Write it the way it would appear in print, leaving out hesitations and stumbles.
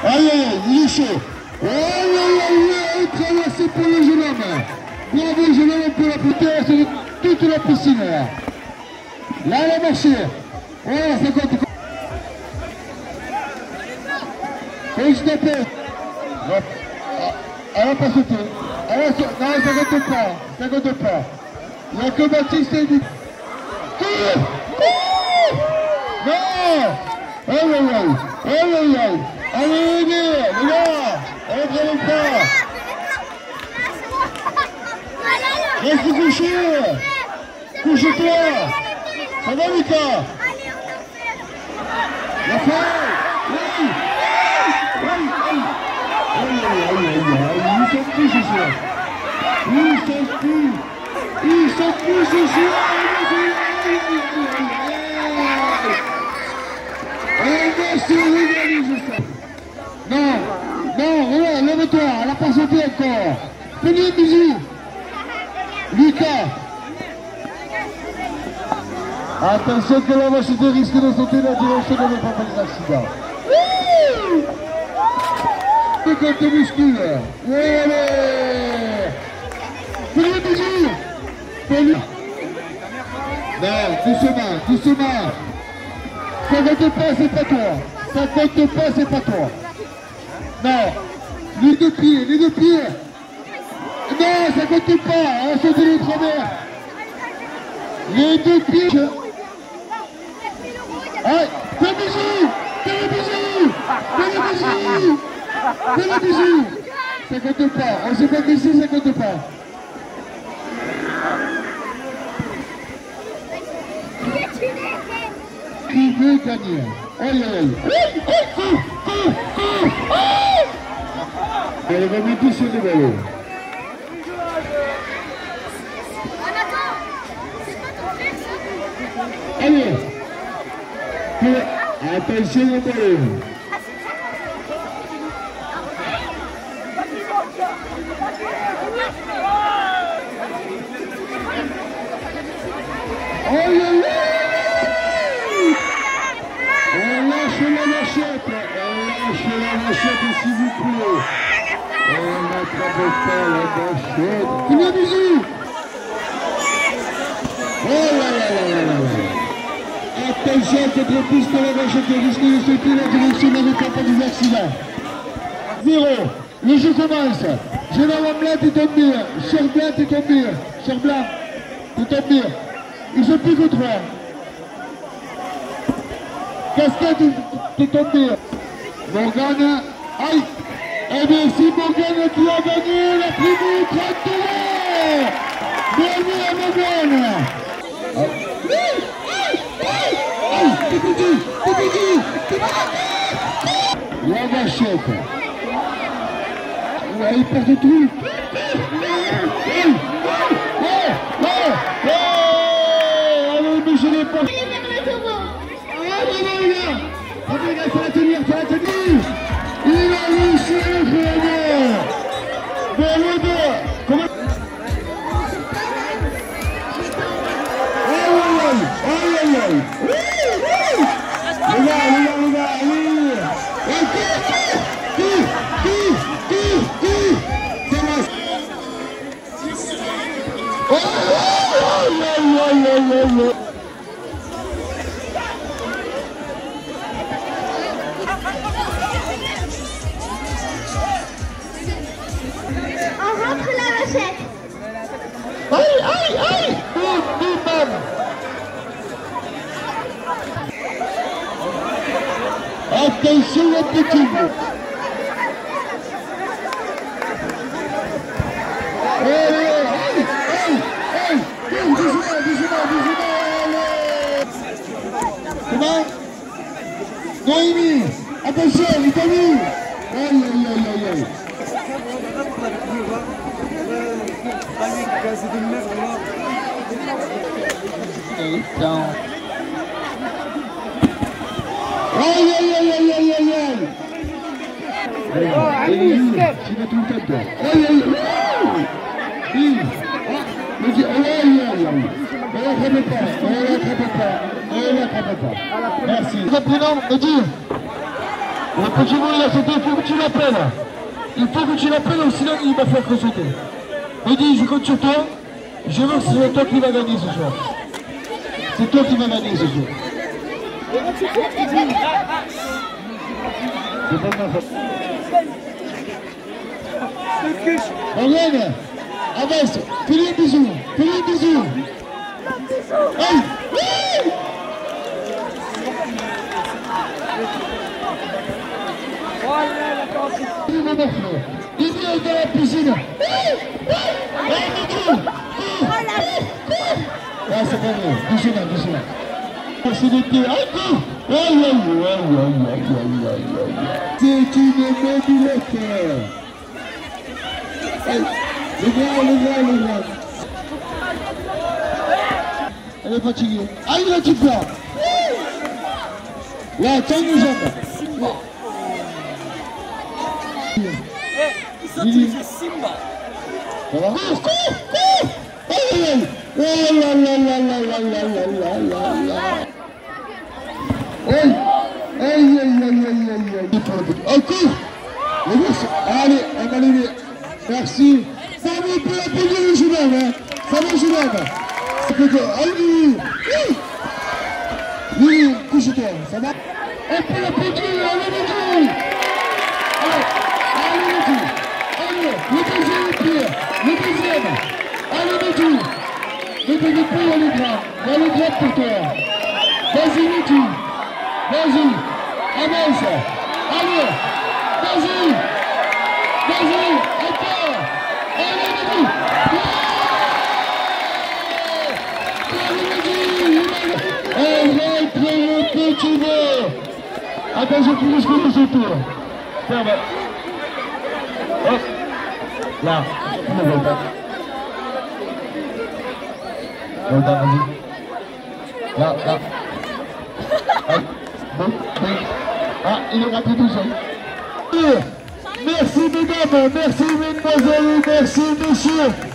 Aïe, aïe, aïe, il est chaud. Aïe, aïe, aïe, traversé pour le jeune homme. Bravo, le jeune homme, on peut l'applaudir sur toute la piscine. Là, elle a marché. Voilà, ça compte. Et je t'appelle. Elle n'a pas sauté. Non, ça compte pas. Ça compte pas. Il n'y a que Baptiste et dit. Non. Aïe, aïe, aïe. Aïe, aïe, aïe. Allez, les gars. Elle ne travaille pas. Reste couché. Couche-toi. Ça va, Lucas? La fin. Oui. Ils sont plus ce soir. Ils sont plus ce soir. Non, regarde, lève-toi, elle n'a pas sauté encore. Fais-lui un bisou. Lucas. Attention que la Vachette risque de sauter la direction de ne pas faire des accidents. Quand tu muscules. Allez. Fais-lui un bisou. Fais-lui. Non, doucement. Ça compte pas, c'est pas toi. Ça compte pas, c'est pas toi. Non. Les deux pieds. Non, ça compte pas. On a sauté les travers. Les deux pieds. Allez, fais le bisou. Ça compte pas. On s'est pas glissé, ça compte pas. Qui veut gagner? Aïe, aïe, aïe. Elle va monter sur le vélo. Allez. Attention au vélo. Aïe, aïe, aïe. La Vachette, s'il vous plaît. On n'attrape pas la Vachette. Il y a bisou. Oh là là. Attention, cette piste de la Vachette risque de sauter la direction n'avait pas des accidents. 0. Le jeu commence. Général Blanc, tu tombes bien. Cher Blanc, tu tombes bien. Cher Blanc, tu tombes bien. Ils sont plus que 3. Casquette, tu tombes bien. Morgane, aïe. Eh bien, c'est Morgane qui a gagné la première traite de l'air. Bienvenue à Morgane. Aïe, t'es petit. La Vachette. Ouais, il perd de tout. Allez, mais je l'ai pas. Faut la tenir. Il a réussi le frère. Comment? Aïe. Les gars, allez. Aïe. Aïe. Attention le petit. Comment? Noémie, attention, il t'a mis. Aïe. Tu vas tout le temps. On l'attrape pas. Merci. Le prénom me dit. Le petit veau il a sauté, il faut que tu l'appelles. Il faut que tu l'appelles, sinon il va faire que sauter. Me dis, je compte sur toi. Je veux que c'est toi qui va gagner ce soir. C'est toi qui va gagner ce soir. C'est pas ma faute. Regarde, avance, fais-lui un bisou, fais-lui un bisou. Aïe, oui. Il vient dans la piscine. Ah, c'est pas vrai, doucement, doucement. C'est des pieds, aïe, aïe, aïe, aïe. C'est une mobilette. Les gars. Elle est fatiguée. Aïe, la petite part. Là, attends les jambes. Lili. Ça va? Cours. Aïe. Oh, cours. Allez, on va lever. Merci. Ça va, on peut applaudir le jeune homme, hein. Ça va, jeune homme. Allez, oui, couche-toi, ça va? On peut l'applaudir, allez, le deuxième pied, le deuxième. Allez, Métou. Ne t'inquiète pas, il y a le drap. Il y a le drap pour toi. Vas-y, Métou. Vas-y. Avance. Allez. Vas-y. Encore. Allez, Métou. Arrête le petit veau. Attention, tu risques de ce tour. Ferme. Hop. Là, tu ne veux pas. Vas-y. Là. Allez. Bon. Ah, il est raté tout seul. Merci mesdames, merci mesdemoiselles, merci messieurs.